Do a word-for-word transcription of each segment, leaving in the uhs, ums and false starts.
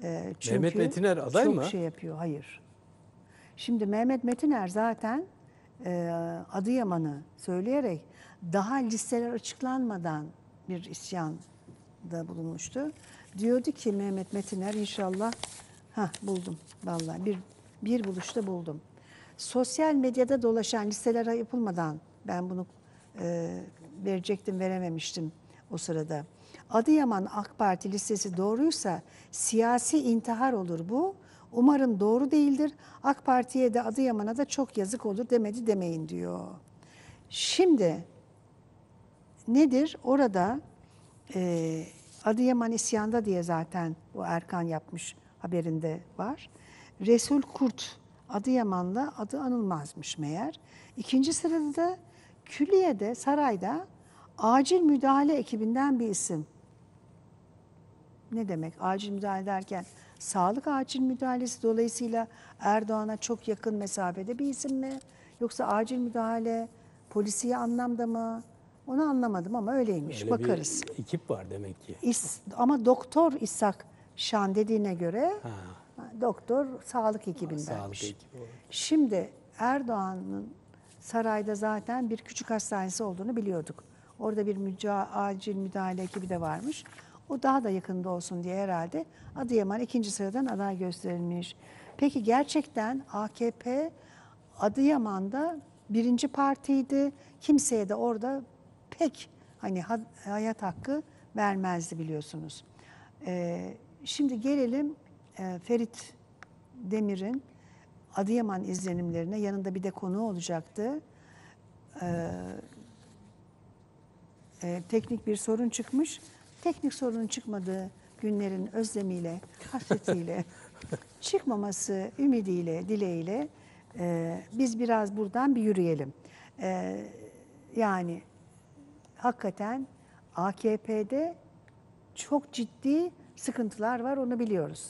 E, çünkü Mehmet Metiner aday çok mı? şey yapıyor. Hayır. Şimdi Mehmet Metiner zaten e, Adıyaman'ı söyleyerek daha listeler açıklanmadan bir isyanda bulunmuştu. Diyordu ki Mehmet Metiner inşallah, ha buldum vallahi bir bir buluşta buldum. Sosyal medyada dolaşan listeler yapılmadan ben bunu e, verecektim, verememiştim o sırada. Adıyaman AK Parti listesi doğruysa siyasi intihar olur bu. Umarım doğru değildir. AK Parti'ye de Adıyaman'a da çok yazık olur demedi demeyin diyor. Şimdi nedir? Orada e, Adıyaman isyanda diye zaten bu Erkan yapmış haberinde var. Resul Kurt Adıyaman'la adı anılmazmış meğer. İkinci sırada da Külliye'de, sarayda acil müdahale ekibinden bir isim. Ne demek acil müdahale derken? Sağlık acil müdahalesi dolayısıyla Erdoğan'a çok yakın mesafede bir isim mi? Yoksa acil müdahale polisiye anlamda mı? Onu anlamadım ama öyleymiş. Öyle Bakarız. bir ekip var demek ki. İs, ama doktor İshak Şan dediğine göre Ha, doktor sağlık ekibindenmiş. sağlık ekibi olarak. Şimdi Erdoğan'ın sarayda zaten bir küçük hastanesi olduğunu biliyorduk. Orada bir müca- acil müdahale ekibi de varmış. O daha da yakında olsun diye herhalde Adıyaman ikinci sıradan aday gösterilmiş. Peki gerçekten A K P Adıyaman'da birinci partiydi. Kimseye de orada pek hani hayat hakkı vermezdi biliyorsunuz. Ee, şimdi gelelim e, Ferit Demir'in Adıyaman izlenimlerine. Yanında bir de konuğu olacaktı. Ee, e, teknik bir sorun çıkmış. Teknik sorunun çıkmadığı günlerin özlemiyle, hasretiyle, çıkmaması ümidiyle, dileğiyle e, biz biraz buradan bir yürüyelim. E, yani hakikaten A K P'de çok ciddi sıkıntılar var, onu biliyoruz.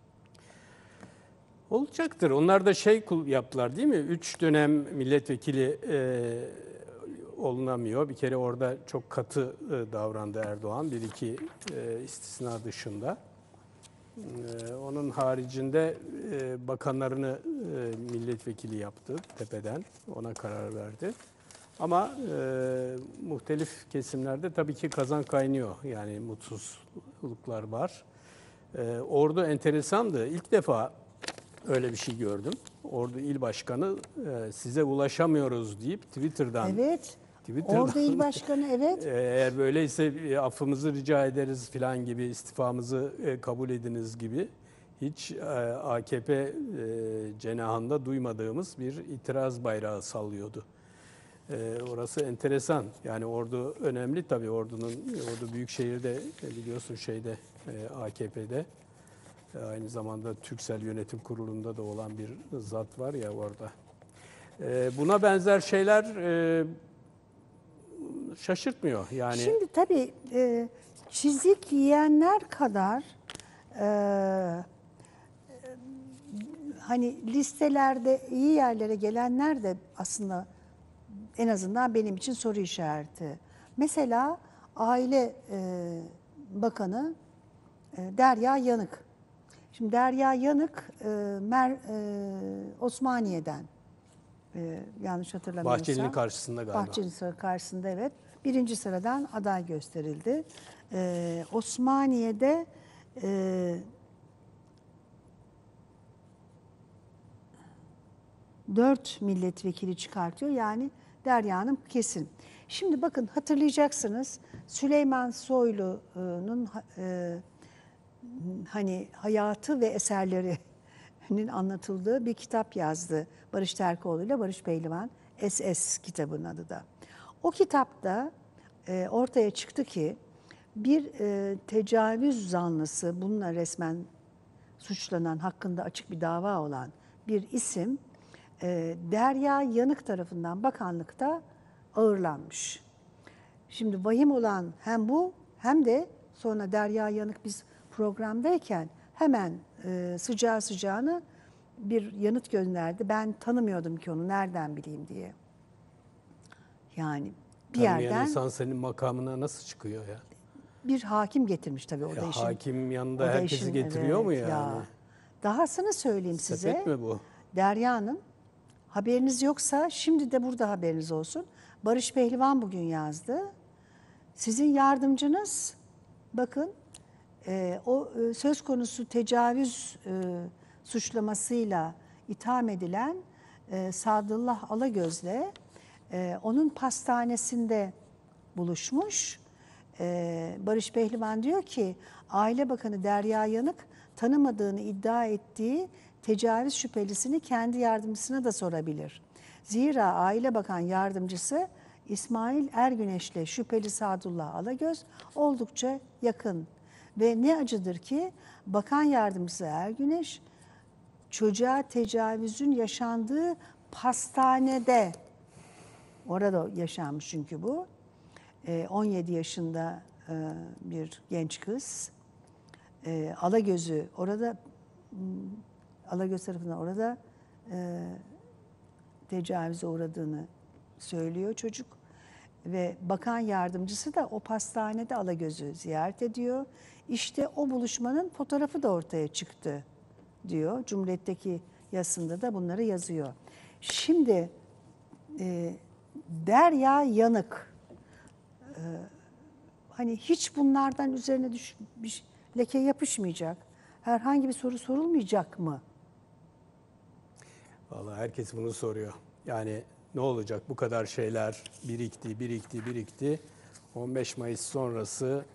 Olacaktır. Onlar da şey yaptılar değil mi? Üç dönem milletvekili e, olunamıyor. Bir kere orada çok katı e, davrandı Erdoğan. Bir iki e, istisna dışında. E, onun haricinde e, bakanlarını e, milletvekili yaptı tepeden. Ona karar verdi. Ama e, muhtelif kesimlerde tabii ki kazan kaynıyor. Yani mutsuzluklar var. E, ordu enteresandı. İlk defa öyle bir şey gördüm. Ordu İl Başkanı e, size ulaşamıyoruz deyip Twitter'dan Evet. Twitter'dan Ordu İl Başkanı evet. eğer böyleyse e, affımızı rica ederiz falan gibi, istifamızı e, kabul ediniz gibi hiç e, A K P e, cenahında duymadığımız bir itiraz bayrağı sallıyordu. E, orası enteresan. Yani ordu önemli tabii. Ordunun ordu büyükşehirde e, biliyorsun şeyde e, A K P'de e, aynı zamanda Türksel Yönetim Kurulu'nda da olan bir zat var ya orada. E, buna benzer şeyler e, şaşırtmıyor. Yani Şimdi tabii e, çizik yiyenler kadar e, hani listelerde iyi yerlere gelenler de aslında en azından benim için soru işareti. Mesela Aile e, Bakanı e, Derya Yanık. Şimdi Derya Yanık e, Mer, e, Osmaniye'den e, yanlış hatırlamıyorsam. Bahçeli'nin karşısında galiba. Bahçeli'nin karşısında evet. Birinci sıradan aday gösterildi. E, Osmaniye'de e, dört milletvekili çıkartıyor. Yani Derya Hanım kesin. Şimdi bakın hatırlayacaksınız Süleyman Soylu'nun e, hani hayatı ve eserlerinin anlatıldığı bir kitap yazdı Barış Terkoğlu ile Barış Pehlivan. S S kitabının adı da. O kitapta e, ortaya çıktı ki bir e, tecavüz zanlısı, bununla resmen suçlanan, hakkında açık bir dava olan bir isim e, Derya Yanık tarafından bakanlıkta ağırlanmış. Şimdi vahim olan hem bu hem de sonra Derya Yanık biz programdayken hemen e, sıcağı sıcağına bir yanıt gönderdi. Ben tanımıyordum ki onu, nereden bileyim diye. Yani bir Tanımayan yerden insan senin makamına nasıl çıkıyor ya? bir hakim getirmiş tabii o da Ya işin. hakim o yanında da herkesi işin- getiriyor mu evet yani? ya. Dahasını söyleyeyim size. Sepet mi bu? Derya Hanım, haberiniz yoksa şimdi de burada haberiniz olsun. Barış Pehlivan bugün yazdı. Sizin yardımcınız, bakın e, o e, söz konusu tecavüz e, suçlamasıyla itham edilen e, Sadullah Alagöz'le e, onun pastanesinde buluşmuş. E, Barış Pehlivan diyor ki, Aile Bakanı Derya Yanık tanımadığını iddia ettiği tecavüz şüphelisini kendi yardımcısına da sorabilir. Zira Aile Bakan Yardımcısı İsmail Ergüneş'le şüpheli Sadullah Alagöz oldukça yakın. Ve ne acıdır ki Bakan Yardımcısı Ergüneş çocuğa tecavüzün yaşandığı pastanede, orada yaşanmış çünkü bu, on yedi yaşında bir genç kız, Alagöz'ü orada, Alagöz tarafından orada tecavüze uğradığını söylüyor çocuk. Ve bakan yardımcısı da o pastanede Alagöz'ü ziyaret ediyor. İşte o buluşmanın fotoğrafı da ortaya çıktı diyor. Cumhuriyet'teki yazısında da bunları yazıyor. Şimdi e, Derya Yanık e, hani hiç bunlardan üzerine düş, bir leke yapışmayacak, herhangi bir soru sorulmayacak mı? Vallahi herkes bunu soruyor. Yani ne olacak, bu kadar şeyler birikti, birikti, birikti. on beş Mayıs sonrası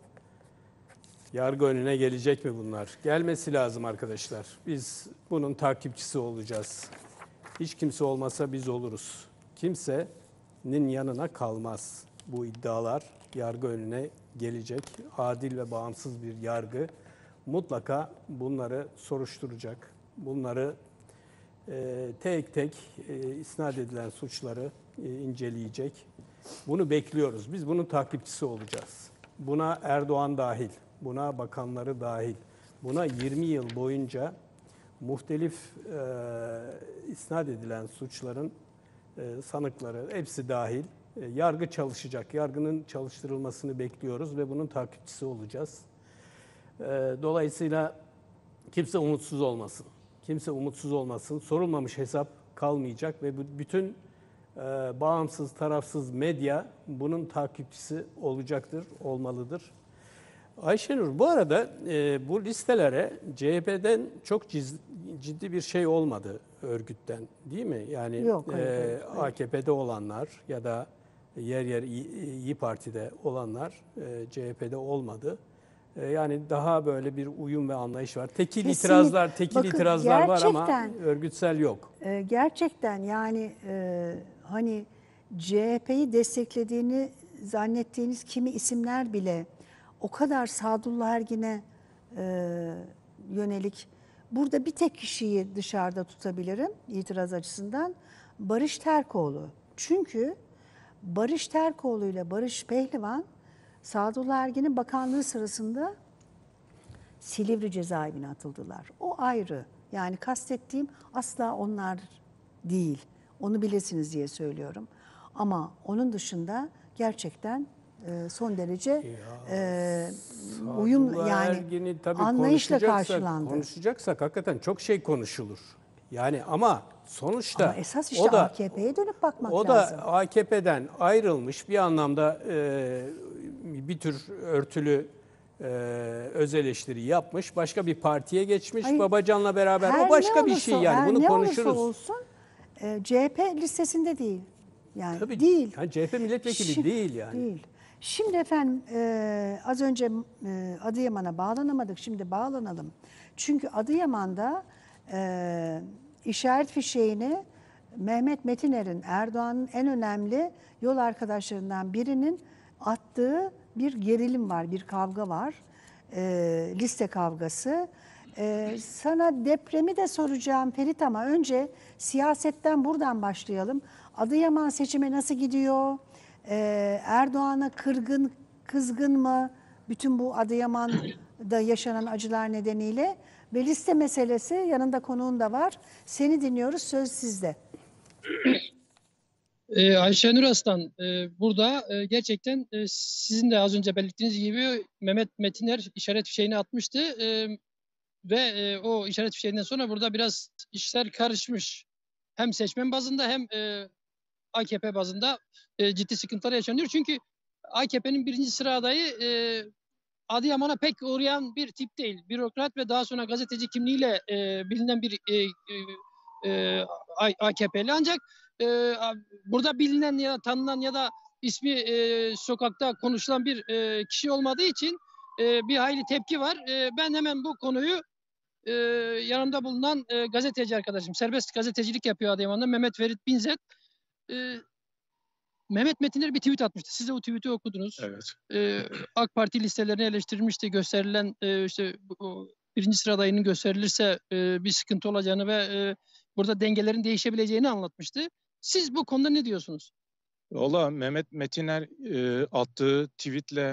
yargı önüne gelecek mi bunlar? Gelmesi lazım arkadaşlar. Biz bunun takipçisi olacağız. Hiç kimse olmasa biz oluruz. Kimsenin yanına kalmaz. Bu iddialar yargı önüne gelecek. Adil ve bağımsız bir yargı mutlaka bunları soruşturacak. Bunları e, tek tek e, isnat edilen suçları e, inceleyecek. Bunu bekliyoruz. Biz bunun takipçisi olacağız. Buna Erdoğan dahil, buna bakanları dahil, buna yirmi yıl boyunca muhtelif e, isnat edilen suçların e, sanıkları hepsi dahil e, yargı çalışacak. Yargının çalıştırılmasını bekliyoruz ve bunun takipçisi olacağız. E, dolayısıyla kimse umutsuz olmasın. Kimse umutsuz olmasın. Sorulmamış hesap kalmayacak ve bu bütün e, bağımsız, tarafsız medya bunun takipçisi olacaktır, olmalıdır. Ayşenur, bu arada e, bu listelere C H P'den çok ciz, ciddi bir şey olmadı, örgütten, değil mi? Yani Yok, hayır, e, hayır, hayır. A K P'de olanlar ya da yer yer İyi, İyi Parti'de olanlar e, C H P'de olmadı. E, yani daha böyle bir uyum ve anlayış var. Tekil Kesinlikle. itirazlar, tekil Bakın, itirazlar var ama gerçekten- örgütsel yok. Ee, gerçekten yani e, hani C H P'yi desteklediğini zannettiğiniz kimi isimler bile o kadar Sadullah Ergin'e e, yönelik, burada bir tek kişiyi dışarıda tutabilirim itiraz açısından, Barış Terkoğlu. Çünkü Barış Terkoğlu ile Barış Pehlivan Sadullah Ergin'in bakanlığı sırasında Silivri cezaevine atıldılar. O ayrı. Yani kastettiğim asla onlar değil. Onu bilesiniz diye söylüyorum. Ama onun dışında gerçekten e, son derece e, uyum Sadullah yani Ergin'i tabii anlayışla konuşacaksak- karşılandı. Konuşacaksak hakikaten çok şey konuşulur. Yani ama sonuçta Ama esas işte o da A K P'ye dönüp bakmak o lazım. da A K P'den ayrılmış bir anlamda e, bir tür örtülü e, öz eleştiri yapmış. Başka bir partiye geçmiş. Hayır, Babacan'la beraber Her o başka ne bir olursa- şey yani her bunu ne konuşuruz. olursa olsun e, C H P listesinde değil. Yani Tabii değil. yani C H P milletvekili Şimdi- değil yani. Değil. Şimdi efendim e, az önce e, Adıyaman'a bağlanamadık. Şimdi bağlanalım. Çünkü Adıyaman'da e, işaret fişeğini Mehmet Metiner'in, Erdoğan'ın en önemli yol arkadaşlarından birinin attığı bir gerilim var, bir kavga var. E, liste kavgası. E, sana depremi de soracağım Ferit ama önce siyasetten buradan başlayalım. Adıyaman seçimi nasıl gidiyor? Ee, Erdoğan'a kırgın, kızgın mı bütün bu Adıyaman'da yaşanan acılar nedeniyle? Ve liste meselesi, yanında konuğun da var. Seni dinliyoruz, söz sizde. Ee, Ayşenur Aslan, e, burada e, gerçekten e, sizin de az önce belirttiğiniz gibi Mehmet Metiner işaret fişeğini atmıştı. E, ve e, o işaret fişeğinden sonra burada biraz işler karışmış. Hem seçmen bazında hem e, A K P bazında e, ciddi sıkıntılar yaşanıyor. Çünkü A K P'nin birinci sıra adayı e, Adıyaman'a pek uğrayan bir tip değil. Bürokrat ve daha sonra gazeteci kimliğiyle e, bilinen bir e, e, e, A K P'li. Ancak e, burada bilinen ya da tanınan ya da ismi e, sokakta konuşulan bir e, kişi olmadığı için e, bir hayli tepki var. E, ben hemen bu konuyu e, yanımda bulunan e, gazeteci arkadaşım, serbest gazetecilik yapıyor Adıyaman'da, Mehmet Ferit Binzet. E, Mehmet Metiner bir tweet atmıştı. Siz de o tweet'i okudunuz. Evet. Ee, AK Parti listelerini eleştirmişti. Gösterilen e, işte bu, birinci sıra adayının gösterilirse e, bir sıkıntı olacağını ve e, burada dengelerin değişebileceğini anlatmıştı. Siz bu konuda ne diyorsunuz? Valla Mehmet Metiner e, attığı tweetle